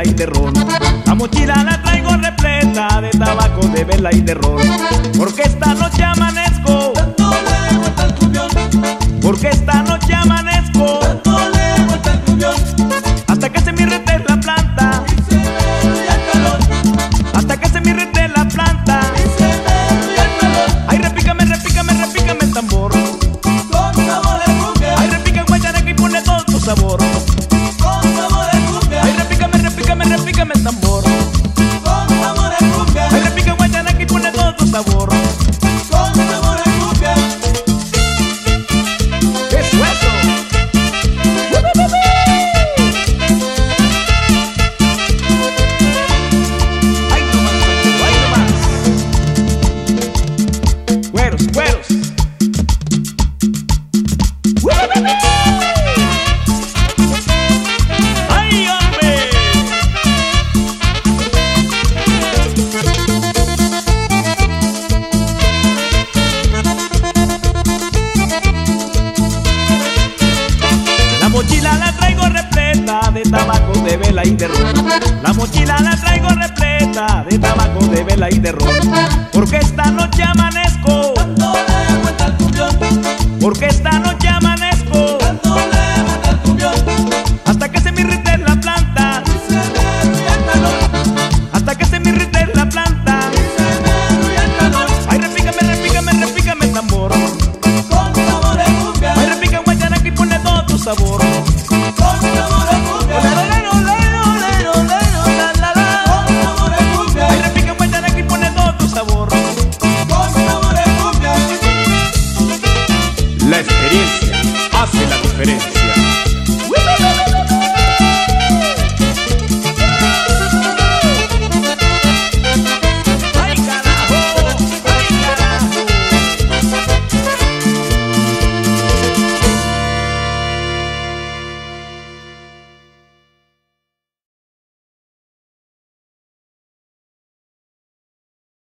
vela y de ron. La mochila la traigo repleta de tabaco, de vela y de ron. Porque esta noche amanezco dándole vuelta al cumbión. Porque esta noche amanezco dándole vuelta al cumbión. hasta que se me irrite la planta, Y se me ría el calor. hasta que se me irrite la planta. Y se me ría el calor. Ay, repícame, repícame, repícame el tambor. Con sabor de cumbia. Ay, repica guayaraca y ponle todo tu sabor. Con sabor de cumbia. Ay, repícame, repícame, repícame el tambor. Con sabor de cumbia. Ay, repica guayaraca y ponle todo tu sabor. Con sabor de cumbia. ¡Eso, eso! ¡Ay, no más, ay, no más! ¡Güeros, güeros! ¡Ay, hombre! La mochila la traigo repleta de tabaco, de vela y de ron. La mochila la traigo repleta de tabaco, de vela y de ron. Porque esta noche amanezco, Dándole vuelta al cumbión. porque esta